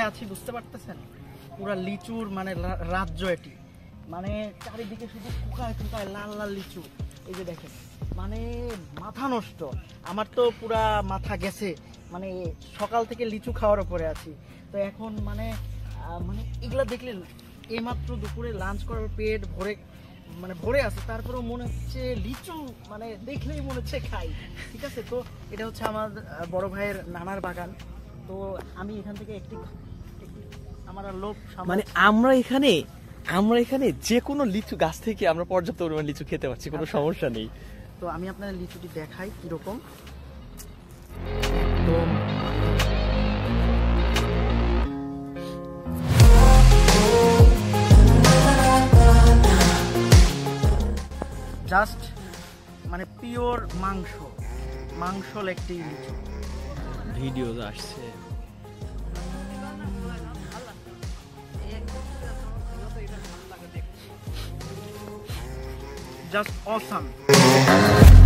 আছি বুঝতে পারতেছেন? পুরা লিচুর মানে রাজ্য এটি, মানে চারিদিকে শুধু শুকায় শুকায় লাল লাল লিচু। এই যে দেখেন, মানে মাথা নষ্ট, আমার তো পুরা মাথা গেছে, মানে সকাল থেকে লিচু খাওয়ার উপরে আছি। তো এখন মানে মানে এগুলা দেখলে এইমাত্র দুপুরে লাঞ্চ করার পেট ভরে মানে ভরে আছে, তারপরেও মনে হচ্ছে লিচু মানে দেখলেই মনে হচ্ছে খাই। ঠিক আছে, তো এটা হচ্ছে আমার বড় ভাইয়ের নানার বাগান। তো আমি এখান থেকে একটি আমার আর লোভ মানে আমরা এখানে যে কোনো লিচু গাছ থেকে আমরা পর্যাপ্ত পরিমাণ লিচু খেতে পারছি, কোনো সমস্যা নেই। তো আমি আপনার লিচুটি দেখাই কিরকম। জাস্ট মানে পিওর মাংস একটি লিচু। ভিডিও আসছে। Just awesome.